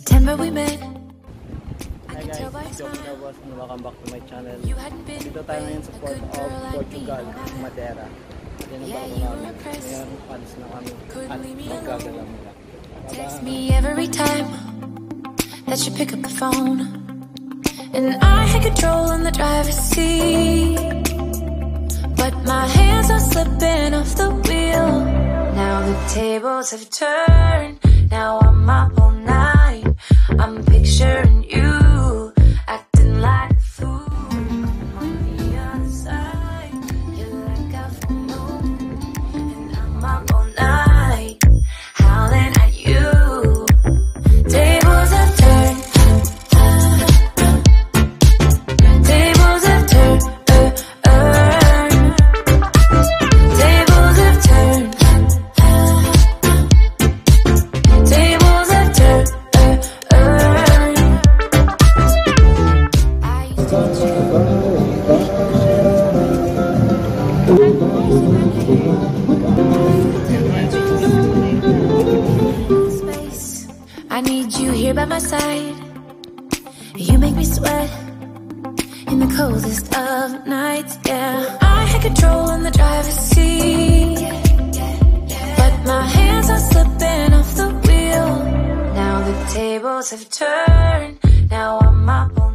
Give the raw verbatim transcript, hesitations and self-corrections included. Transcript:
September we met. Hi guys, Joven Carbos and welcome back to my channel. Dito tayo ngayon sa Port of Portugal, Madeira. Yan ang bago namin. Ngayon, palis na kami at magkagala mula. Text me every time that you pick up the phone, and I had control in the driver's seat, but my hands are slipping off the wheel. Now the tables have turned. Now I'm up all night. I'm picturing you acting like a fool. On the other side, you're like a fool, and I'm up all night howling at you. Tables have turned. Tables have turned. Tables have turned. Tables have turned. I need you here by my side. You make me sweat in the coldest of nights, yeah. I had control in the driver's seat, but my hands are slipping off the wheel. Now the tables have turned. Now I'm up.